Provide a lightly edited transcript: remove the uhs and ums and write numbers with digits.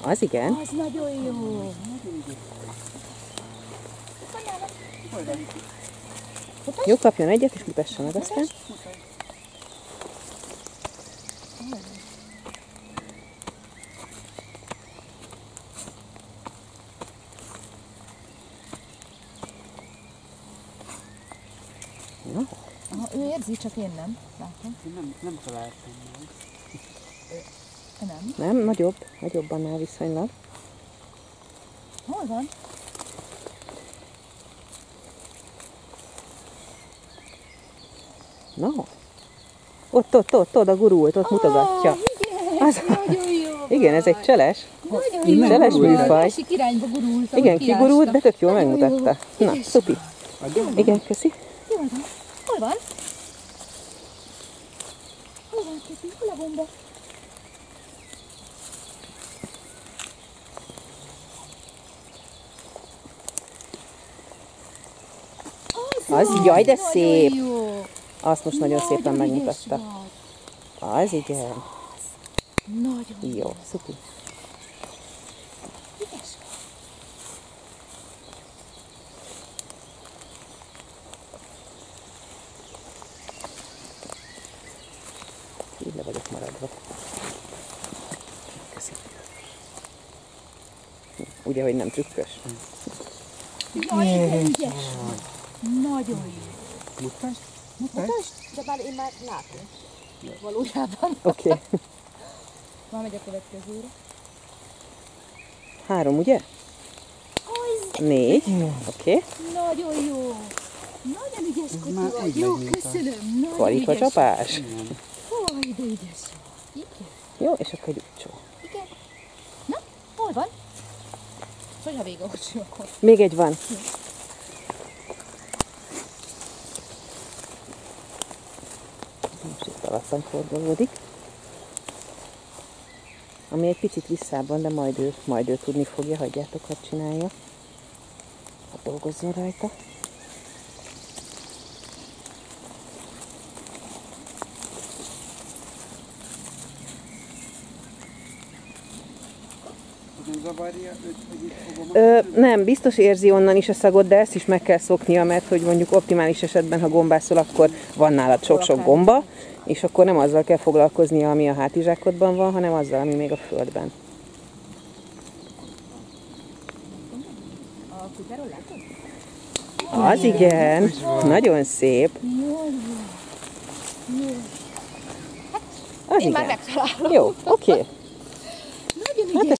Az igen. Az nagyon jó. Jó, kapjon egyet, és mutassa meg aztán. No. Aha, ő érzi, csak én nem. Látom. Nem találtam meg. Nem. Nem, nagyobb annál viszonylag. Hol van? No. Ott a gurult, ott mutogatja. Igen, Az- nagyon jó. Igen, ez egy cseles. Nagyon jó. Cseles műfaj. Másik irányba gurultam. Igen, kigurult, de tök jól megmutatta. Na, szupi. Igen, köszi. Hol van? Hol van? Hol van, Képi? Hol a gomba? Az, jaj, de nagyon szép. Jó. Azt most nagyon szépen Nagyon megmutatta. ügyes vagy. Az igen. Nagyon Jó, szupi. ügyes. Így le vagyok maradva. Köszi. Ugye, hogy nem trükkös? Jaj, de ügyes vagy. Nagyon jó. Mutasd? Mutasd, de már én már látom. Valójában. Oké. Már megy a következőre. 3, ugye? Az 4. Oké. nagyon jó. Nagyon ügyes kutya már vagy. úgy Jó, megy, mint a- köszönöm. Nagyon Karika ügyes. csapás. Igen. Haj, de ügyes vagy. Igen. Jó, és akkor egy úcsó. Igen. Na, hol van? Hogyha vége olcsó, akkor. Még egy van. Most itt alattam fordulódik. Ami egy picit visszább van, de majd ő tudni fogja, hagyjátok, hogy csinálja. Ha dolgozzon rajta. Nem zavarja őt, hogy itt fogom Nem, biztos érzi onnan is a szagot, de ezt is meg kell szoknia, mert hogy mondjuk optimális esetben, ha gombászol, akkor van nálad sok-sok gomba, és akkor nem azzal kell foglalkoznia, ami a hátizsákodban van, hanem azzal, ami még a földben. A kutyáról látod? Az igen, nagyon szép. Jó. Az Én már igen. megtalálom. Jó, oké. Nagyon Hát ügyes